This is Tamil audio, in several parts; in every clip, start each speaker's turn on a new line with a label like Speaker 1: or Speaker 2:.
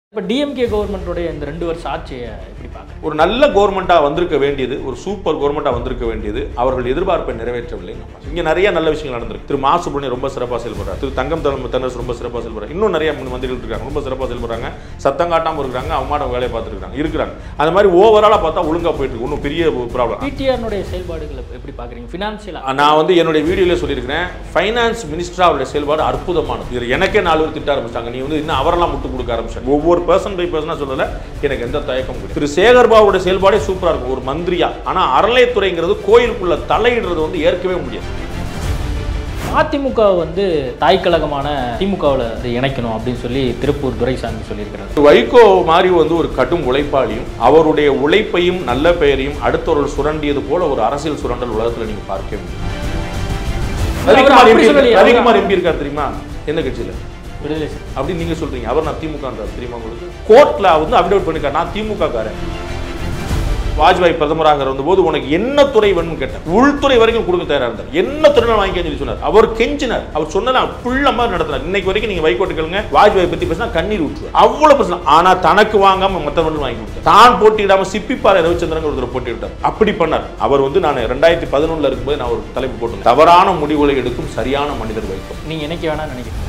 Speaker 1: இப்போ DMK கவர்மெண்ட்டோட இந்த 2 வருஷ ஆட்சியை எப்படி பார்க்குறீங்க?
Speaker 2: ஒரு நல்ல கவர்மெண்ட்டாக வந்திருக்க வேண்டியது, ஒரு சூப்பர் கவர்மெண்ட்டாக வந்திருக்க வேண்டியது, அவர்கள் எதிர்பார்ப்பை நிறைவேற்றவில்லை. இங்கே நிறைய நல்ல விஷயங்கள் நடந்திருக்கு. திரு மாசுபுரணி ரொம்ப சிறப்பாக செயல்படுறாரு, திரு தங்கம் தென்னரசு ரொம்ப சிறப்பாக செயல்படுறாரு, இன்னும் நிறைய மந்திரிகள் இருக்காங்க, ரொம்ப சிறப்பாக செயல்படுறாங்க, சத்தம் காட்டாமல் இருக்கிறாங்க, அவமானம் வேலையை பார்த்துருக்காங்க. அந்த மாதிரி ஓவராலாக பார்த்தா ஒழுங்காக போயிட்டு இருக்கு. ஒன்றும் பெரிய ப்ராப்ளம்.
Speaker 1: PTR செயல்பாடுகளை எப்படி பார்க்குறீங்க? ஃபினான்ஷியலாக
Speaker 2: நான் வந்து என்னுடைய வீடியோவில் சொல்லியிருக்கிறேன், ஃபைனான்ஸ் மினிஸ்டர் அவருடைய செயல்பாடு அற்புதமானது. இதில் எனக்கே 4 பேர் திட்ட ஆரம்பிச்சிட்டாங்க, நீ வந்து இன்னும் அவரெல்லாம் முட்டு கொடுக்க ஆரம்பிச்சாங்க. ஒவ்வொரு பர்சன் பை பர்சனாக சொல்லலை, எனக்கு எந்த தயக்கம் கிடையாது. திரு சேகர்பாபுடைய செயல்பாடே சூப்பராக இருக்கும் ஒரு மந்திரியா. ஆனால் அறநிலையத்துறைங்கிறது கோயிலுக்குள்ள தலையிடுறது வந்து ஏற்கவே முடியாது.
Speaker 1: அதிமுக வந்து தாய் கழகமான திமுகவில் இணைக்கணும் அப்படின்னு சொல்லி திருப்பூர் துரைசாமி சொல்லியிருக்கிறார்.
Speaker 2: வைகோ மாதிரி வந்து ஒரு கடும் உழைப்பாளியும் அவருடைய உழைப்பையும் நல்ல பெயரையும் அடுத்தவர்கள் சுரண்டியது போல ஒரு அரசியல் சுரண்டல் உலகத்தில் நீங்க பார்க்க முடியும். ரவிக்குமார் எம்பி இருக்கார் தெரியுமா? எந்த கட்சியில அப்படின்னு நீங்க சொல்றீங்க? அவர் நான் திமுக தெரியுமா உங்களுக்கு? கோர்ட்ல வந்து அப்டேட் பண்ணிருக்காரு, நான் திமுக காரன். வாஜ்பாய் பிரதமராக இருந்தபோது உனக்கு என்ன துறை வேணும்னு கேட்டேன், உள்துறை வரைக்கும் கொடுக்க தயாரா இருந்தார். என்ன துறை வாங்கி சொல்லி சொன்னார். அவர் கெஞ்சினார், அவர் சொன்னதான் புள்ள மாதிரி நடத்தினார். இன்னைக்கு வரைக்கும் நீங்க வைகோட்டு கேளுங்க, வாஜ்பாய் பத்தி பேசினா கண்ணீர் ஊற்றுவார், அவ்வளவு பேசலாம். ஆனா தனக்கு வாங்காம மற்றவர்கள் வாங்கி கொடுத்தார். தான் போட்டியிடாம சிப்பிப்பாறை ரவிச்சந்திரன் ஒருத்தர் போட்டியிட்டார். அப்படி பண்ணார். அவர் வந்து நான் 2011 இருக்கும்போது நான் ஒரு தலைப்பு போட்டு, தவறான முடிவுகளை எடுக்கும் சரியான மனிதர் வைகோ.
Speaker 1: நீங்க என்னைக்கு வேணா நினைக்கிறீங்க.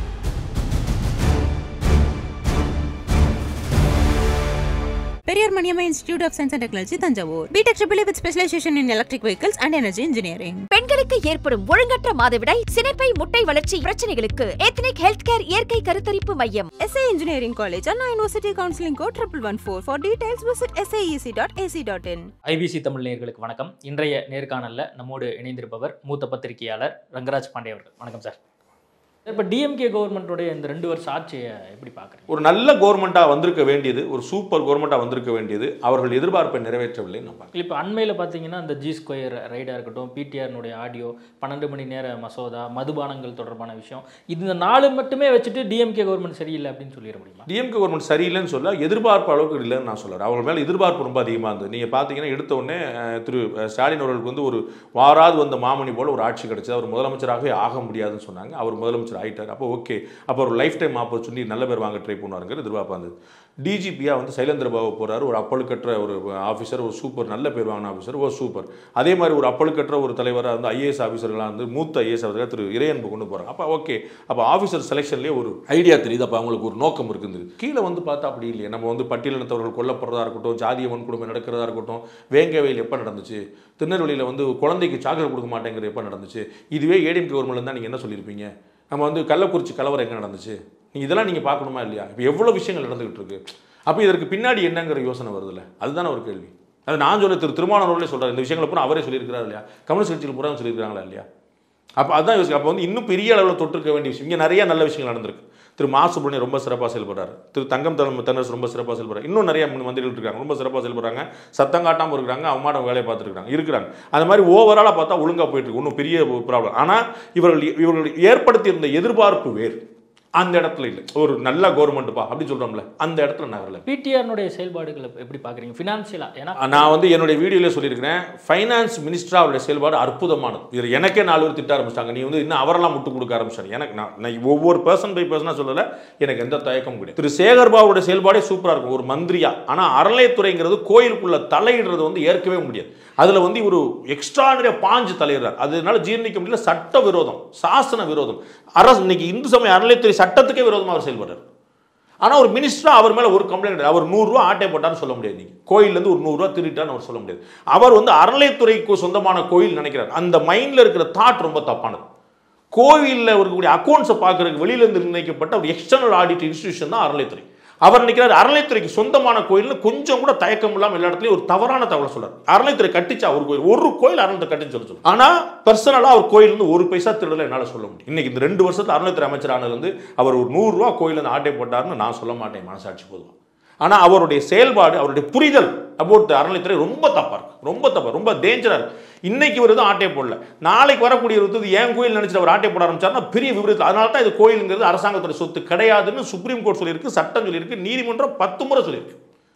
Speaker 3: Periyar Maniammai Institute of Science and Technology, Tanjavur. B.Tech with specialization in electric vehicles and energy engineering.
Speaker 4: பெண்களுக்கு ஏற்படும் ஒழுங்கற்ற மாதவிடாய், சினைப்பை, முட்டை வளர்ச்சி பிரச்சனைகளுக்கு எத்னிக் ஹெல்த் கேர் இயற்கை கருத்தரிப்பு மையம்.
Speaker 3: SA Engineering College, Anna University Counseling Code 1114. For details visit saec.ac.in.
Speaker 1: IBC Tamil நேயர்களுக்கு வணக்கம். இன்றைய நேர்காணல்ல நம்மோடு இணைந்திருப்பவர் மூத்த பத்திரிகையாளர் ரங்கராஜ் பாண்டே அவர்கள். வணக்கம் சார். இப்போ DMK கவர்மெண்ட்டோட இந்த 2 வருஷ ஆட்சியை எப்படி பார்க்குறீங்க?
Speaker 2: ஒரு நல்ல கவர்மெண்ட்டாக வந்திருக்க வேண்டியது, ஒரு சூப்பர் கவர்மெண்ட்டாக வந்திருக்க வேண்டியது, அவர்கள் எதிர்பார்ப்பை நிறைவேற்றவில்லை.
Speaker 1: இப்போ அண்மையில் பார்த்தீங்கன்னா இந்த G ஸ்கொயர் ரைடாக இருக்கட்டும், PTR ஆடியோ, 12 மணி நேர மசோதா, மதுபானங்கள் தொடர்பான விஷயம், இந்த 4 மட்டுமே வச்சுட்டு DMK கவர்மெண்ட் சரியில்லை அப்படின்னு சொல்லிட முடியுமா?
Speaker 2: DMK கவர்மெண்ட் சரியில்லைன்னு சொல்ல, எதிர்பார்ப்பு அளவுக்கு இல்லைன்னு நான் சொல்கிறேன். அவங்க மேலே எதிர்பார்ப்பு ரொம்ப அதிகமாக இருந்தது. நீங்கள் பார்த்தீங்கன்னா எடுத்த உடனே திரு ஸ்டாலின் அவர்களுக்கு வந்து ஒரு வாராது வந்த மாமணி போல ஒரு ஆட்சி கிடைச்சது. அவர் முதலமைச்சராகவே ஆக முடியாதுன்னு சொன்னாங்க. அவர் முதலமைச்சர் ஆயிட்டார். அப்போ ஓகே, அப்போ ஒரு லைஃப் டைம் ஆப்பர்ச்சுனிட்டி, நல்ல பேர் வாங்க ட்ரை பண்ணுவாருங்கிற எதிர்பார்ப்பு இருந்தது. டிஜிபியாக வந்து சைலேந்திரபாபு போகிறார், ஒரு அப்பழுக்கற்ற ஒரு ஆஃபீஸர், ஒரு சூப்பர் நல்ல பேர் வாங்கின ஆஃபீஸர், ஒரு சூப்பர். அதே மாதிரி ஒரு அப்பழுக்கற்ற ஒரு தலைவராக வந்து IAS ஆஃபீஸர்களாக வந்து மூத்த IAS ஆஃபீஸராக திரு இறையன்பு கொண்டு போகிறாங்க. அப்போ ஓகே, அப்போ ஆஃபீஸர் செலெக்ஷன்லேயே ஒரு ஐடியா தெரியுது, அப்போ அவங்களுக்கு ஒரு நோக்கம் இருக்குது. கீழே வந்து பார்த்தா அப்படி இல்லையே. நம்ம வந்து பட்டியலினத்தவர்கள் கொல்லப்படுறதா இருக்கட்டும், ஜாதிய வன்கொடுமை நடக்கிறதா இருக்கட்டும், வேங்கவேல் எப்போ நடந்துச்சு, திருநெல்வேலியில் வந்து குழந்தைக்கு சாக்லேட் கொடுக்க மாட்டேங்கிறது எப்போ நடந்துச்சு, இதுவே ADMK கவர்மெண்ட்ல தான் நீங்கள் என்ன சொல்லியிருப்பீங்க? நம்ம வந்து கள்ளக்குறிச்சி கலவரம் எங்கே நடந்துச்சு, இதெல்லாம் நீங்கள் பார்க்கணுமா இல்லையா? இப்போ எவ்வளோ விஷயங்கள் நடந்துகிட்டு இருக்கு. அப்போ இதற்கு பின்னாடி என்னங்கிற யோசனை வருதுல்ல, அதுதானே ஒரு கேள்வி. அது நான் சொல்ல திருமாவளவர்களே சொல்கிறார், இந்த விஷயங்களை பூரா அவரே சொல்லியிருக்கிறார் இல்லையா? கம்யூனிஸ்ட் கட்சியில் பூரா சொல்லியிருக்காங்களா இல்லையா? அப்போ அதுதான் யோசிக்க. அப்போ வந்து இன்னும் பெரிய அளவில் தொட்டிருக்க வேண்டிய விஷயம். இங்கே நிறைய நல்ல விஷயங்கள் நடந்திருக்கு. திரு மாசுபுரணி ரொம்ப சிறப்பாக செயல்படுறாரு, திரு தங்கம் தென்னரசு ரொம்ப சிறப்பாக செயல்படுறாரு, இன்னும் நிறைய மந்திரிகள் இருக்காங்க, ரொம்ப சிறப்பாக செயல்படுறாங்க, சத்தம் காட்டாமல் இருக்கிறாங்க, அவமானம் வேலையை பார்த்துருக்காங்க. அந்த மாதிரி ஓவராலாக பார்த்தா ஒழுங்காக போயிட்டு இருக்கு. ஒன்றும் பெரிய ப்ராப்ளம். ஆனால் இவர்கள் ஏற்படுத்தியிருந்த எதிர்பார்ப்பு வேறு அந்த இடத்துல இல்லை. ஒரு நல்ல கவர்மெண்ட்ப்பா அப்படின்னு சொல்கிறோம்ல, அந்த இடத்துல நகரல.
Speaker 1: PTR செயல்பாடுகளை எப்படி பார்க்குறீங்க ஃபினான்ஷியலாக? ஏன்னா நான்
Speaker 2: வந்து என்னுடைய வீடியோவில் சொல்லியிருக்கிறேன், ஃபைனான்ஸ் மினிஸ்டர் அவருடைய செயல்பாடு அற்புதமானது. இதில் எனக்கே 4 பேர் திட்ட ஆரம்பிச்சிட்டாங்க, நீ வந்து இன்னும் அவரெல்லாம் முட்டு கொடுக்க ஆரம்பிச்சாங்க. எனக்கு நான் ஒவ்வொரு பர்சன் பை பர்சனாக சொல்லலை, எனக்கு எந்த தயக்கம் கிடையாது. திரு சேகர்பாபுடைய செயல்பாடே சூப்பராக இருக்கும் ஒரு மந்திரியா. ஆனால் அறநிலையத்துறைங்கிறது கோயிலுக்குள்ள தலையிடுறது வந்து ஏற்கவே முடியாது. அதில் வந்து ஒரு எக்ஸ்ட்ரானரியா பாஞ்சு தலையிடுறார். அதனால ஜீர்ணிக்க முடியல. சட்ட விரோதம், சாசன விரோதம். அரசு இன்னைக்கு இந்து சமய அறநிலையத்துறை சட்டத்துக்கே விரோதமாக அவர் செயல்படுறார். ஆனால் ஒரு மினிஸ்டரா அவர் மேலே ஒரு கம்ப்ளைண்ட், அவர் 100 ரூபா ஆட்டை போட்டான்னு சொல்ல முடியாது. நீங்கள் கோயிலேருந்து ஒரு 100 ரூபா திருட்டான்னு அவர் சொல்ல முடியாது. அவர் வந்து அறநிலையத்துறைக்கு சொந்தமான கோயில் நினைக்கிறார். அந்த மைண்டில் இருக்கிற தாட் ரொம்ப தப்பானது. கோவிலில் இருக்கக்கூடிய அக்கௌண்ட்ஸை பார்க்கறதுக்கு வெளியிலேருந்து நிர்ணயிக்கப்பட்ட ஒரு எக்ஸ்டர்னல் ஆடிட் இன்ஸ்டிடியூஷன் தான் அறநிலையத்துறை. அவர் நினைக்கிறார் அறநிலையத்துறைக்கு சொந்தமான கோயில்னு கொஞ்சம் கூட தயக்கம் இல்லாமல் எல்லா இடத்துலையும் ஒரு தவறான தகவலை சொல்றாரு. அறநிலையத்துறை கட்டிச்சா ஒரு கோயில் அறநிலையத்துறை கட்டிச்சு சொல்லு. ஆனா பர்சனலா அவர் கோயில் இருந்து ஒரு பைசா திருடல என்னால சொல்ல முடியும். இன்னைக்கு இந்த 2 வருஷத்துல அறநிலையத்துறை அமைச்சர் ஆனது வந்து அவர் ஒரு 100 ரூபா கோயில் இருந்து ஆட்டை போட்டாருன்னு நான் சொல்ல மாட்டேன், மனசாட்சி போதும். ஆனா அவருடைய செயல்பாடு, அவருடைய புரிதல் அபவுட் அறநிலையத்துறை ரொம்ப தப்பா இருக்கு, ரொம்ப டேஞ்சரா இருக்கு. இன்னைக்கு ஒரு தான் ஆட்டை போடல, நாளைக்கு வரக்கூடிய ஏன் கோயில் நினைச்சிட்டு அவர் ஆட்டை போட ஆரம்பிச்சாருன்னா பெரிய விபரீதம். அதனால தான் இது கோயிலுங்கிறது அரசாங்கத்துறை சொத்து கிடையாதுன்னு சுப்ரீம் கோர்ட் சொல்லியிருக்கு, சட்டம் சொல்லியிருக்கு, நீதிமன்றம் 10 முறை சொல்லியிருக்கு.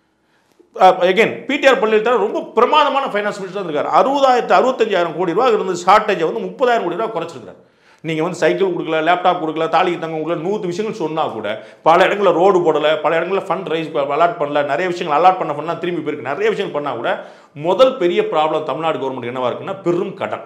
Speaker 2: அகைன் PTR பள்ளியில் ரொம்ப பிரமாதமான ஃபைனான்ஸ் மினிஸ்டர் இருக்கார். 65,000 கோடி ரூபாய் இருந்த ஷார்ட்டேஜை வந்து 30,000 கோடி ரூபாய் குறைச்சிருக்காரு. நீங்கள் வந்து சைக்கிள் கொடுக்கல, லேப்டாப் கொடுக்கல, தாலிக்கு தங்க கொடுக்கல, 100 விஷயங்கள் சொன்னால் கூட பல இடங்களில் ரோடு போடலை, பல இடங்களில் ஃபண்ட் ரைஸ் அலாட் பண்ணல, நிறைய விஷயங்கள் அலாட் பண்ண ஃபண்ட்லாம் திரும்பி போயிருக்கு, நிறைய விஷயங்கள் பண்ணால் கூட முதல் பெரிய ப்ராப்ளம் தமிழ்நாடு கவர்மெண்ட் என்னவா இருக்குன்னா பெரும் கடன்.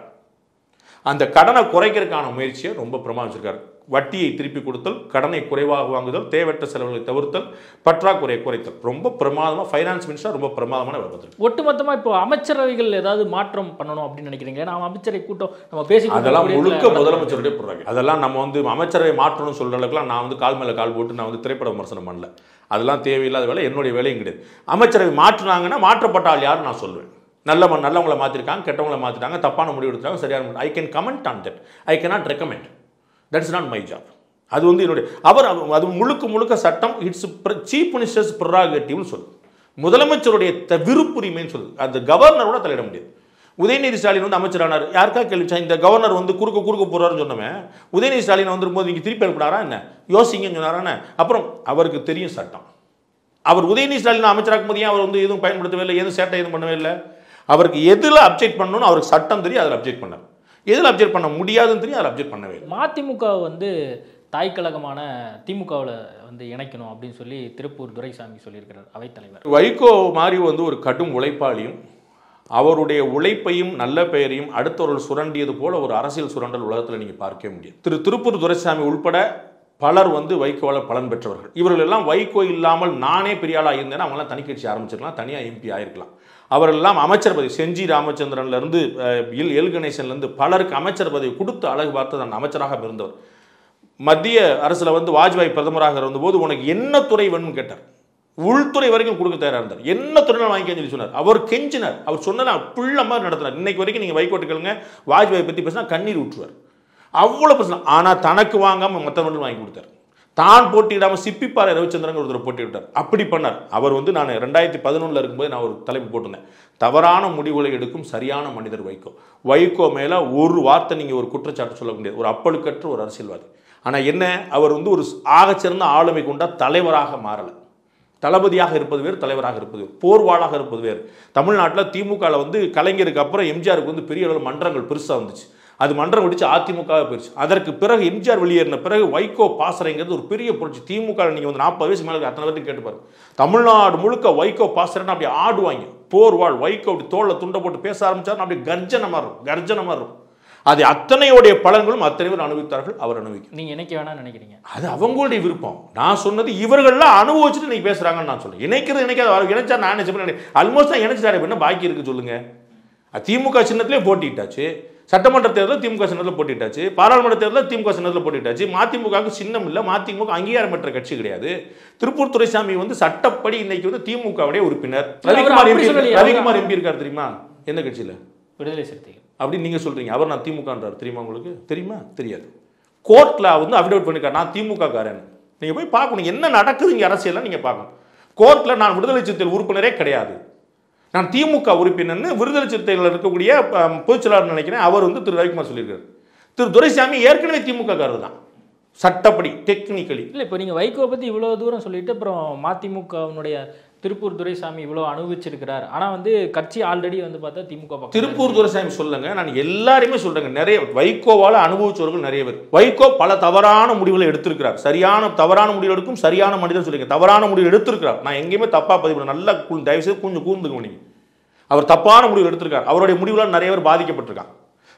Speaker 2: அந்த கடனை குறைக்கிறதுக்கான முயற்சியை ரொம்ப பிரமாதம் வச்சிருக்காரு. வட்டியை திருப்பி கொடுத்தல், கடனை குறைவாக வாங்குதல், தேவையற்ற செலவுகளை தவிர்த்தல், பற்றாக்குறையை குறைத்தல், ரொம்ப பிரமாதமாக ஃபைனான்ஸ் மினிஸ்டர் ரொம்ப பிரமாதமான வேலை.
Speaker 1: ஒட்டுமொத்தமாக இப்போ அமைச்சரவைகள் ஏதாவது மாற்றம் பண்ணணும் அப்படின்னு நினைக்கிறீங்க? நம்ம அமைச்சரை கூட்டம் நம்ம பேசி
Speaker 2: அதெல்லாம் முழுக்க முதலமைச்சருடைய போடுறாங்க. அதெல்லாம் நம்ம வந்து அமைச்சரவை மாற்றணும்னு சொல்கிற அளவுக்குலாம் நான் வந்து கால் மேலே கால் போட்டு நான் வந்து திரைப்பட விமர்சனம் பண்ணல. அதெல்லாம் தேவையில்லாத வேலை, என்னுடைய வேலையும் கிடையாது. அமைச்சரவை மாற்றினாங்கன்னா மாற்றப்பட்ட ஆள் யார் நான் சொல்லுவேன். நல்லவங்களை மாற்றிருக்காங்க, கெட்டவங்களை மாற்றிட்டாங்க, தப்பான முடிவு எடுத்துட்டாங்க, சரியான I can comment on that, I cannot recommend. That's not my job. அது வந்து என்னுடைய அது முழுக்க சட்டம் இட்ஸ் சீஃப் மினிஸ்டர்ஸ் ப்ரெரோகேட்டிவ்னு சொல்லுது. முதலமைச்சருடைய விருப்புரிமைன்னு சொல்லுது. அந்த கவர்னரோட தலையிட முடியாது. உதயநிதி ஸ்டாலின் வந்து அமைச்சரானார், யாருக்கா கேள்விச்சா இந்த கவர்னர் வந்து குறுக்க போறாருன்னு சொன்னவன் உதயநிதி ஸ்டாலின் வந்துருக்கும்போது நீங்கள் திருப்பி எழுப்பினாரா என்ன, யோசிங்கன்னு சொன்னாரானே. அப்புறம் அவருக்கு தெரியும் சட்டம். அவர் உதயநிதி ஸ்டாலின் அமைச்சராக்கும் போது அவர் வந்து எதுவும் பயன்படுத்தவே இல்லை, எதுவும் சேட்டை எதுவும் பண்ணவே இல்லை. அவருக்கு எதில் அப்ஜெக்ட் பண்ணணும்னு அவருக்கு சட்டம் தெரியும், அதில் அப்ஜெக்ட் பண்ணார். எதில் அப்ஜெக்ட் பண்ண முடியாதுன்னு தெரியும், அதில் அப்ஜெக்ட் பண்ணவே இல்லை.
Speaker 1: மதிமுக வந்து தாய்க்கழகமான திமுகவில் வந்து இணைக்கணும் அப்படின்னு சொல்லி திருப்பூர் துரைசாமி சொல்லியிருக்கிறார் அவைத்தலைவர்.
Speaker 2: வைகோ மாதிரி வந்து ஒரு கடும் உழைப்பாளியும் அவருடைய உழைப்பையும் நல்ல பெயரையும் அடுத்தவர்கள் சுரண்டியது போல ஒரு அரசியல் சுரண்டல் உலகத்தில் நீங்கள் பார்க்கவே முடியாது. திருப்பூர் துரைசாமி உள்பட பலர் வந்து வைகோவால் பலன் பெற்றவர்கள். இவர்கள் எல்லாம் வைகோ இல்லாமல் நானே பெரிய ஆளாக இருந்தேன்னா அவங்களாம் தனி கட்சி ஆரம்பிச்சிருக்கலாம், தனியாக எம்பி ஆயிருக்கலாம். அவர்கள் எல்லாம் அமைச்சர் பதவி, செஞ்சி ராமச்சந்திரன்லேருந்து எல் கணேசன்லேருந்து பலருக்கு அமைச்சர் பதவி கொடுத்து அழகு பார்த்து நான் அமைச்சராக இருந்தவர். மத்திய அரசில் வந்து வாஜ்பாய் பிரதமராக இருந்தபோது உனக்கு என்ன துறை வேணும்னு கேட்டார். உள்துறை வரைக்கும் கொடுக்க தயாராக இருந்தார். என்ன துறை வாங்கிக்கன்னு சொல்லி சொன்னார். அவர் கெஞ்சினார். அவர் சொன்னதான் புள்ள மாதிரி நடத்தினார். இன்னைக்கு வரைக்கும் நீங்கள் வைகோட்டு கேளுங்க, வாஜ்பாய் பற்றி பேசினா கண்ணீர் ஊற்றுவார். அவ்வளோ பிரச்சனை. ஆனால் தனக்கு வாங்காமல் மற்றவர்கள் வாங்கி கொடுத்தார். தான் போட்டியிடாமல் சிப்பிப்பாறை ரவிச்சந்திரன் ஒருத்தர் போட்டிவிட்டார். அப்படி பண்ணார். அவர் வந்து நான் 2011 இருக்கும்போது நான் ஒரு தலைப்பு போட்டிருந்தேன், தவறான முடிவுகளை எடுக்கும் சரியான மனிதர் வைகோ. வைகோ மேலே ஒரு வார்த்தை நீங்கள் ஒரு குற்றச்சாட்டு சொல்ல முடியாது. ஒரு அப்பழுக்கற்ற ஒரு அரசியல்வாதி. ஆனால் என்ன, அவர் வந்து ஒரு ஆகச்சிறந்த ஆளுமை கொண்ட தலைவராக மாறலை. தளபதியாக இருப்பது வேறு, தலைவராக இருப்பது வேறு, போர்வாளாக இருப்பது வேறு. தமிழ்நாட்டில் திமுகவில் வந்து கலைஞருக்கு அப்புறம் எம்ஜிஆருக்கு வந்து பெரிய அளவில் மன்றங்கள் பெருசாக வந்துச்சு. அது மன்றம் முடிச்சு அதிமுகவே போயிடுச்சு. அதற்கு பிறகு எம்ஜிஆர் வெளியேறின பிறகு வைகோ பாசறைங்கிறது ஒரு பெரிய புரட்சி. திமுக நீங்கள் வந்து 40 வயசு மேலே அத்தனை பேருக்கு கேட்டுப்பாரு. தமிழ்நாடு முழுக்க வைகோ பாசறைன்னு அப்படி ஆடுவாங்க. போர்வாள் வைகோ அப்படி தோளில் துண்டை போட்டு பேச ஆரம்பிச்சார், அப்படி கர்ஜனமாக இருக்கும். அது அத்தனையோடைய பலன்களும் அத்தனை பேர் அனுபவித்தார்கள், அவர் அனுபவிக்கும்.
Speaker 1: நீங்கள் இணைக்க வேணாம்னு நினைக்கிறீங்க? அது
Speaker 2: அவங்களுடைய விருப்பம். நான் சொன்னது இவர்கள்லாம் அனுபவிச்சுட்டு இன்னைக்கு பேசுகிறாங்கன்னு நான் சொல்லுவேன். இணைக்காத இணைச்சா நான் நினைச்சேன், ஆல்மோஸ்ட் தான் இணைச்சிட்டாரு. என்ன பாக்கி இருக்கு சொல்லுங்க. திமுக சின்னத்திலே போட்டிட்டாச்சு, சட்டமன்ற தேர்தலில் திமுக சின்னத்தில் போட்டிட்டாச்சு, பாராளுமன்ற தேர்தலில் திமுக சின்னத்தில் போட்டிட்டாச்சு. மதிமுகவுக்கு சின்னம் இல்லை, மதிமுக அங்கீகாரம் பெற்ற கட்சி கிடையாது. திருப்பூர் துரைசாமி வந்து சட்டப்படி இன்னைக்கு வந்து திமுகவுடைய உறுப்பினர். ரவிக்குமார் எம்பி இருக்கார் தெரியுமா? எந்த கட்சியில்?
Speaker 1: விடுதலை சிறுத்தைகள்
Speaker 2: அப்படின்னு நீங்கள் சொல்கிறீங்க. அவர் நான் திமுகன்றார் தெரியுமா உங்களுக்கு? தெரியுமா? தெரியாது. கோர்ட்டில் வந்து அஃபிடவிட் பண்ணிருக்காரு, நான் திமுக காரன். நீங்கள் போய் பார்க்கணும் என்ன நடக்குது இங்கே அரசியலாம் நீங்கள் பார்க்கணும். கோர்ட்டில் நான் விடுதலை சிறுத்தைகள் உறுப்பினரே கிடையாது, நான் திமுக உறுப்பினர்னு விடுதலை சிறுத்தைகள் இருக்கக்கூடிய பொதுச்செயலாளர் நினைக்கிறேன், அவர் வந்து திரு ரவிக்குமார் சொல்லியிருக்காரு. திரு துரைசாமி ஏற்கனவே திமுக காரர் தான் சட்டப்படி, டெக்னிக்கலி.
Speaker 1: இல்லை, இப்போ நீங்கள் வைகோ பற்றி இவ்வளோ தூரம் சொல்லிட்டு அப்புறம் மதிமுகவினுடைய திருப்பூர் துரைசாமி இவ்வளோ அனுபவிச்சிருக்கிறார். ஆனால் வந்து கட்சி ஆல்ரெடி வந்து பார்த்தா திமுக. திருப்பூர்
Speaker 2: துரைசாமி சொல்லுங்க, நான் எல்லாருமே சொல்றேங்க. நிறைய வைகோவால் அனுபவிச்சவர்கள் நிறைய பேர். வைகோ பல தவறான முடிவுகளை எடுத்திருக்கிறார். தவறான முடிவு எடுக்கும் சரியான மனிதர் சொல்லிங்க. தவறான முடிவு எடுத்திருக்கிறார். நான் எங்கேயுமே தப்பா பதிவு பண்ண, நல்லா தயவுசெய்து கொஞ்சம் கூர்ந்துக்க நீங்க. அவர் தப்பான முடிவு எடுத்திருக்கார். அவருடைய முடிவுலாம் நிறைய பேர் பாதிக்கப்பட்டிருக்காங்க.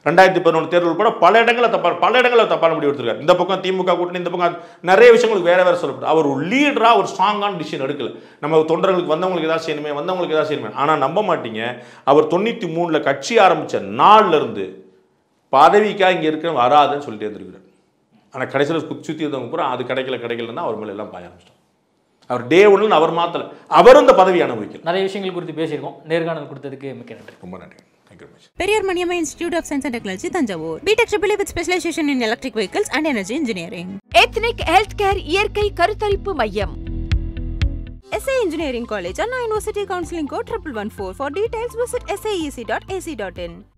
Speaker 2: 2011 தேர்தல் உட்பட பல இடங்களில் தப்பான முடிவு எடுத்திருக்காரு. இந்த பக்கம் திமுக கூட்டணி, இந்த பக்கம் நிறைய விஷயங்களுக்கு வேற சொல்லப்படும். அவர் ஒரு லீடரா ஒரு ஸ்ட்ராங்கான டிசிஷன் எடுக்கல. நம்ம தொண்டர்களுக்கு வந்தவங்களுக்கு ஏதாவது செய்யணுமே, ஆனால் நம்ப மாட்டீங்க, அவர் 93 கட்சி ஆரம்பிச்ச நாள்ல இருந்து பதவிக்காக இங்கே இருக்க வராதுன்னு சொல்லிட்டு இருந்திருக்கிறார். ஆனால் கடைசியில் சுற்றி இருந்தவங்க பூரா அது கிடைக்கலன்னா அவர் மேலே எல்லாம் பாய ஆரம்பிச்சிட்டோம். அவர் டே ஒன்று அவர் மாத்தல, அவர் இந்த பதவி அனுபவிக்கல.
Speaker 1: நிறைய விஷயங்கள் குறித்து பேசியிருக்கோம். நேர்காணல் கொடுத்ததுக்கு மிக்க நன்றி.
Speaker 2: ரொம்ப நன்றி.
Speaker 3: Periyar Maniammai Institute of Science and Technology, Tanjavur. BTech with specialization in electric vehicles and energy engineering.
Speaker 4: Ethnic Healthcare இயற்கை கருத்தரிப்பு மையம்.
Speaker 3: SA Engineering College, Anna University Counseling Code 1114. For details visit saec.ac.in.